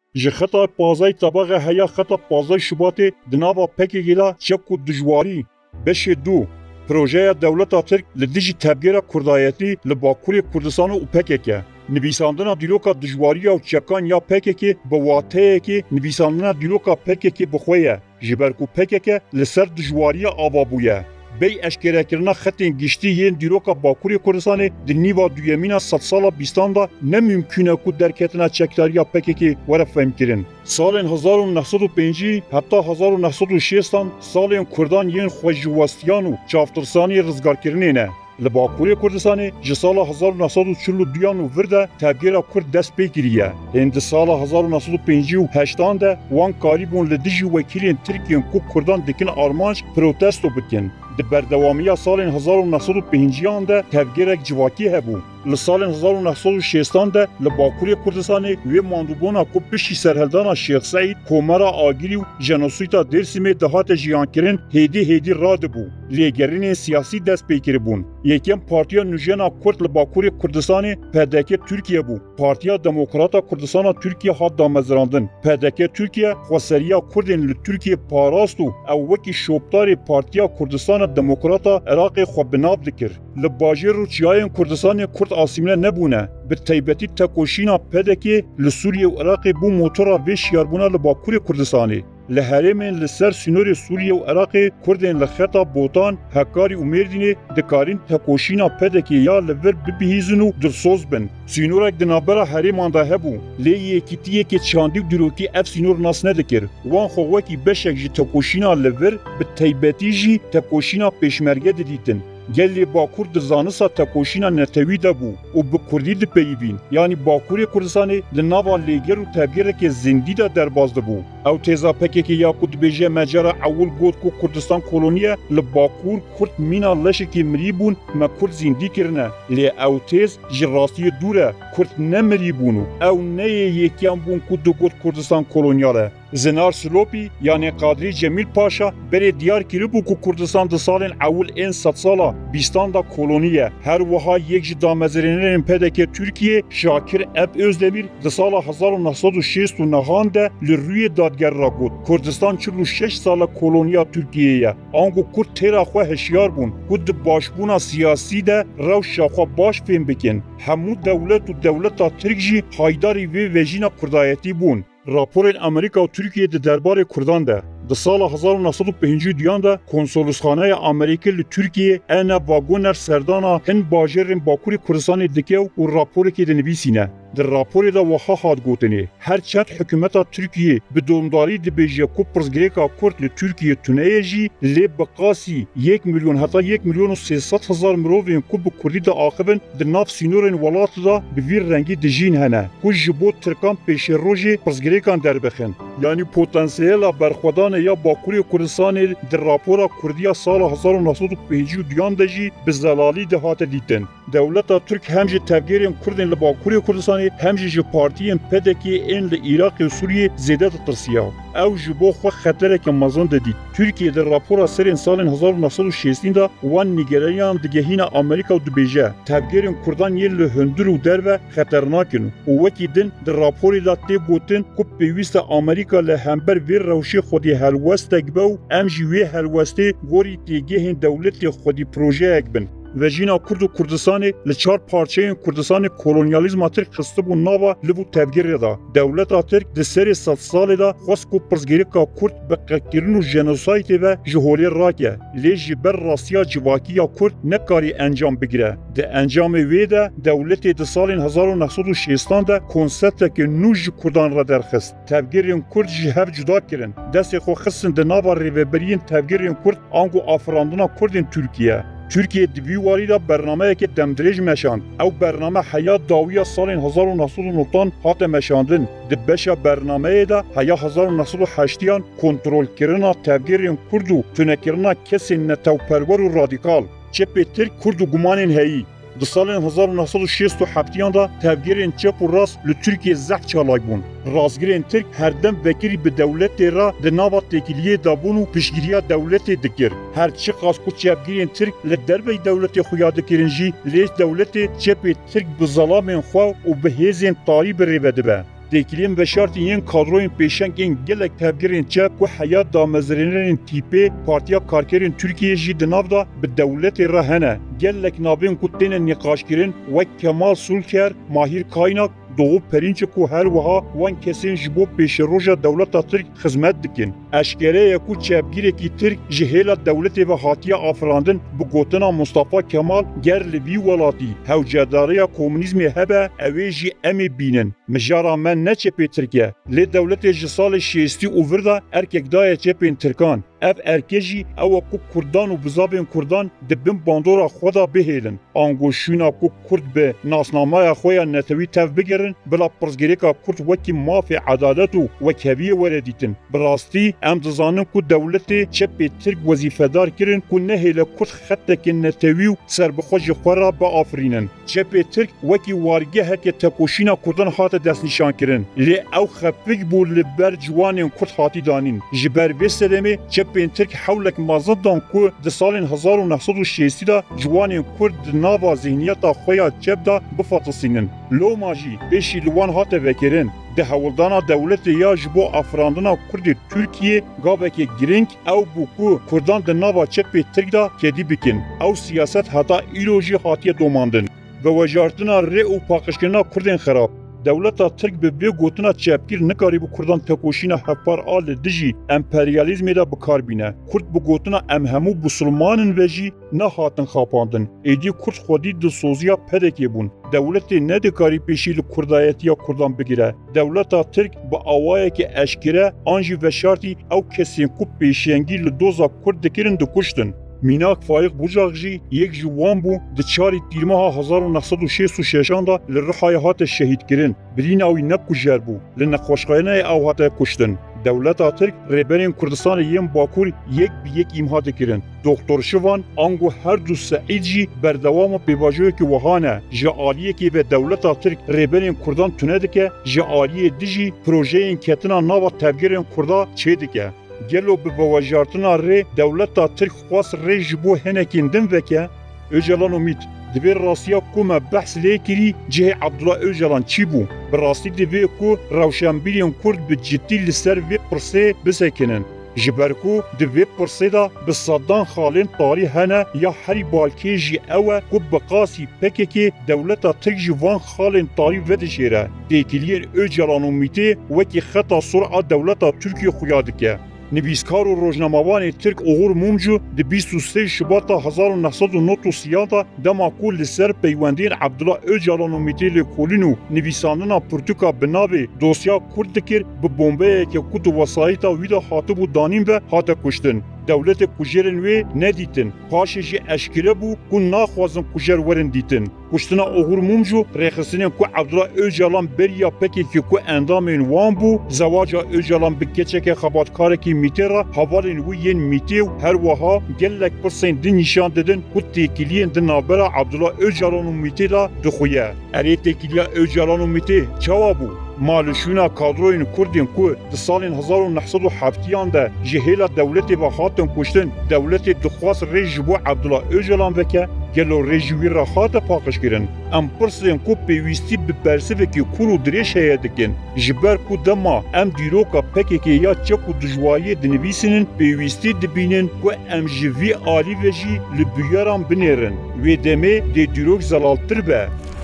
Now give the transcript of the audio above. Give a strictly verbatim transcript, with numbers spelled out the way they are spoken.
ji xeta pazay tabağa heya xeta pazay Şubatê di nava P K K da çek û dijwarî. Beşê du Projeya Dewleta Tirk li dijî tevgera Kurdayetî li Bakurê Kurdistanê û P K K. Nivîsandina dîroka dijwariya û çekan ya P K K bi wateyekê nivîsandina dîroka P K K bixwe ye. Ji ber ku P K K li ser dijwariya ava bûye. Bey eşkerekirina xetên giştî yên dîroka Bakurê Kurdistanê di nîva duyemîna sed sala bîstan da ne mümkün e ku derketina çekdariya P K K were fehmkirin. Salên hezar û neh sed û pêncî heta hezar û neh sed û şêstan salên Kurdan yên xwecîwestiyan û çavtirsanî rizgarkirinê ne. Li Bakurê Kurdistanê ji sala hezar û neh sed û çil û duyan û vir de tevgera Kurd dest pê kiriye. Hên di sala hezar û neh sed û pêncî û heştan de wan karîbûn li dijî wekîlên Tirkiyên ku Kurdan dikin armanc protesto bikin. Di berdewamiya salên hezar û neh sed û pênciyan de tevgerek civakî hebû. Li salên hezar û neh sed û şêstan de li Bakurê Kurdistanê wê mandûbûna ku piştî serhildana Şêx Seîd komara agirî û jenosîta Dêrsimê dihate jiyankirin hêdî hêdî radibû. Lêgerînên siyasî dest pê kiribûn. Yekêm Partiya Nûjena Kurd li Bakurê Kurdistanê P D K Türkiye bû. Partiya Demokrata Kurdistana Türkiye hat damezrandin. P D K Türkiye xweseriya Kurdên li Türkiye parast û ew wekî şopdarê Partiya Kurdistana Demokrata Iraqê xwe binav dikir. Li bajêr û çiyayên Kurdistanê Kurd asîmine nebûne. Bi taybetî tekoşîna P D K li Sûriye û Iraqê bû motora vê şiyarbûna li Bakurê Kurdistanê. Li herêmên li ser sînorê Sûriye û Iraqê Kurdên li xeta Botan, Hekarî û Mêrdînê dikarîn tekoşîna P D K ya li vir bibihîzin û dilsoz bin. Sînorek di navbera herêman de hebû. Lê yêkîtiyekê çandî û dîrokî ev sînor nas nedikir. Wan xwe wekî beşek ji tekoşîna li vir bi taybetî jî tekoşîna pêşmerge didîtin. Gelê Bakur di zanisa tekoşîna netewî de bû û bi Kurdî dipeyivîn. Yanî Bakurê Kurdistanê li nava lêger û tevgerekê zindî de derbas dibû. Ew têza P K K ya ku dibêje me cara ewil got ku Kurdistan koloniye li Bakur Kurd mîna leşekê mirî bûn me Kurd zindî kirine. Lê ew têz ji rastiyê dûr e. Kurd ne mirî bûn û ew neyê yekyan bûn ku digot Kurdistan kolonyal e. Zinar Silopî yanê Qadrî Cemîl Paşa berê diyar kiribû ku Kurdistan di salên ewil ên sed sala bîstan da kolonî ye. Her wiha yek ji damezrînên P D K Tirkiye Şakir Eb Özdemir di sala hezar û neh sed û şêst û nehan de li rûyê dadger ra got. Kurdistan çil û şeş sala koloniya Tirkiyeyê ye. Ango Kurd têra xwe hişyar bûn ku di başbûna siyasî de rewşa xwe baş fêm bikin. Hemû dewlet û dewleta Tirk jî haydarî vê vejîna Kurdayetî bûn. Raporên Amerîka û Tirkiye di derbarê Kurdan de. Di sala hezar û neh sed û pêncî duyan de Konsolosxaneya Amerîkî li Tirkiye ene vagoner serdana hin bajêrên Bakurê Kurdistanê dikew û raporekê dinivîsîne. Di raporê de wiha hat gotinê. Her çend hikûmeta Tirkiye bi domdarî dibêje ku pirsgirêka Kurd li Tirkiye tuneye jî lê bi qasî yek milyon heta yek milyon û sê sed hezar mirovên ku bi Kurdî de axivin di nav sînorên welatê da bi vî rengî dijîn hene ku ji bo Tirkan pêşerojê pirsgirêkan derbixin. Yanî potansiyela berxwedanê ya Bakurê Kurdistanê di rapora Kurdiya sala hezar û neh sed û pêncî duyan de jî bi zelalî de hate dîtin. Dewleta Tirk hem ji tevgerên Kurdên li Bakurê Kurdistanê hem jî ji partiyên P D K ên li Iraqê û Sûriyê zêde ditirsiya. Ew ji bo xwe xeterekê mezin de dît. Tirkiye di rapora serên salên hezar û neh sed û şêstîn de wan nîgeraniyan digehîne Amerîka û dibêje tevgerên Kurdan yên li hundir û derve xeternakin û wekî din di raporê de tê gotin ku pêwîst e Amerîka li hember vê rewşê xwedî helwestek be û em jî wê helwestê gorî têgehên dewletê xwedî projeyek bin. Vejîna Kurd û Kurdistanê li çar parçeyên Kurdistanê kolonyalîzma Tirk xistibû nava li vû tevgerê da. Dewleta Tirk di serê sed salê de xwest ku pirsgirêka Kurd bi qekirin û jenosaytê ve ji holê rake. Lê ji ber rastiya civakî ya Kurd nekarî encam bigire. Di encamê wê de dewletê di salên hezar û neh sed û şêstan de konseptekê nû ji Kurdan re derxist. Tevgerên Kurd ji hev cuda kirin. Destê xwe xistin di nava rêveberiyên tevgerên Kurd ango afirandina Kurdên Tirkiye. Türkiye di vî warî de bernameyekê demdirêj meşand. Ew bername heya dawiya salên hezar û neh sed û noftan hate meşandin. Di beşa bernameyê de heya hezar û neh sed û heştîyan kontrolkirina tevgerên Kurd û tunekirina kesên netewperwer û radîkal. Çepê Tirk Kurd û gumanên heyî. Di salên hezar û neh sed û şêst û heftiyan da tevgerên çep û rast li Tirkiye zeh çalak bûn. Razgirên Tirk herdem vekirî bi dewletê ra di nava têkiliyê dabûn û piştgiriya dewletê dikir. Her çi qas ku çepgirên Tirk li dervey dewletê xwe ya dikirin jî lê dewletê çepê Tirk bi zelamên xwe û bi hêzên tarî birêve dibe. تکیلین و شرطی این کادروین پیشنگین گلک تبگیرین چه که حیات دا مزرینین تیپی پارتیا کارکرین ترکیه جی دناف دا به دولت رهنه گلک نابین کتین نقاش کرین و کمال سولکر ماهیر کایناک دو پرینچ کو هر وها وان کسین جبو پیش روژا دولت ترک خدمت دکن اشکره یکو چپگیر کی ترک جهیل دولت و هاتیا آفراندن بو گوتنا مصطفی کمال گر لبی ولاتی هوجداری کمونیسم هبه اویجی امی بینن مجارا من نه چپی ترکیه لی دولت جسال شیستی اووردا ارکک دای چپین ترکان اف ارکجی او کو کردان و بزابین کردان دبن باندورا خدا بهیلن انگوشونا کو کرد به ناسنامه خویا نتوی تف بگرن بلا پرزگریکا کرد وکی مافی عدالت و وکوی وردیتن براستی ام دزانن کو دولت چپ ترک وظیفه دار کرن کو نهیل کرد خطک نتوی و سر بخوج خورا با آفرینن چپ ترک وکی وارگه هک تکوشینا کردان هات دست نشان کرن لی او خفک بو لبر جوانین کرد هاتی دانین جبر بسلمه چپ ترک حولک مازدان کو د سالین هزار و نهصد و شصت دا جوانین کرد ناوا ذهنیت خویا چپ دا بفاتسینن لو ماجی بشی لوان هات وکرن ده هولدانا دولت یا جبو افراندنا کرد ترکیه گابک گرینگ او بوکو کردان د ناوا چپ ترک دا کدی بکن او سیاست حتا ایلوجی هاتی دوماندن و وجارتنا ری او پاکشکنا کردن خراب دولت ترک به بی گوتنا چپگیر نکاری بو کردان تکوشینا هفپار آل دجی امپریالیزمی دا بکار بینه کرد بو گوتنا ام همو بسلمانن وجی نه هاتن خاپاندن ایدی کرد خودی دو سوزیا پدکی بون دولت نه دکاری پیشی لکردایتی یا کردان بگیره دولت ترک با آوائه که اشکره آنجی و شرطی او کسین کو پیشینگی لدوزا کرد دکرن دکشتن میناک فایق بوجاغجی یک جوان بو د چاری دیرماه هزار و نهصد و شصت و شش دا لرخای هات شهید کرن برین اوی نکوجر بو لنخوشخانه او هات کشتن دولت ترک رهبرین کردستان یم باکور یک بی یک امها دکرن دکتر شوان انگو هر دو سعیدجی بردوام پیواجوی که وهانه جعالیه که به دولت ترک رهبرین کردان تونه دکه جعالیه دیجی پروژه این کتنا ناوا تبگیرین کردا چه دکه گلو به بواجارتنا ری دولت ترک خواست ری جبو هنکیندن وکه اوجلان امید دبیر راستیا کومه بحث لیکری جه عبدالله اوجلان چی بو براستی دوی کو روشنبیلین کرد به جدی لسر وی پرسه بسکنن جبرکو دوی پرسه دا به صدان خالین تاریح هنه یا هری بالکی جی اوه کو بقاسی پکه که دولت ترک جوان خالین تاریح ودشیره دیکلین اوجلان امیده وکی خطا سرعه دولت ترکی خویاده که نویسکار و روزنامه‌وان ترک اوغور مومجو د بیست و سه شباط هزار و نهصد و نود و سی دا دما کول لسر پیوندین عبدالله اوجلان امیدی لکولینو نویساندنا پرتوکا بناوی دوسیا کرد دکر به بمبه که کود وسایتا ویدا خاطب و دانیم و هاتا کشتن دولت کجرن وی ندیتن پاشش اشکره بو کو ناخوازن کجر ورن دیتن کشتنا اوغور مومجو رخصنین کو عبدالله اوجلان بریا پکی که کو اندامین وان بو زواجا اوجلان بکچه که خباتکاره که میتره حوالین وی ین میتیو هر وها گلک پرسین دی نشان دادن کو تکیلین دی نابرا عبدالله اوجلان و میتیلا دخویه اری تکیلیا اوجلان و میتی چوا بو مالشونا کادروین کردین کو د سالین هزار و نهصد و هفت ده جهیل دولت و خاتن کشتن دولت دخواست رژبو عبدالله اوجلان وکه گلو رژوی را خاط پاکش کرن ام پرسین کو پیوستی به پرسه کی کورو دریش هیا دکن جبر کو دما ام دیروکا پکی کی یا چکو دجوایی دنویسین پیوستی دبینن کو ام جوی عالی وجی لبیاران بنیرن و دمه دی دیروک زلالتر به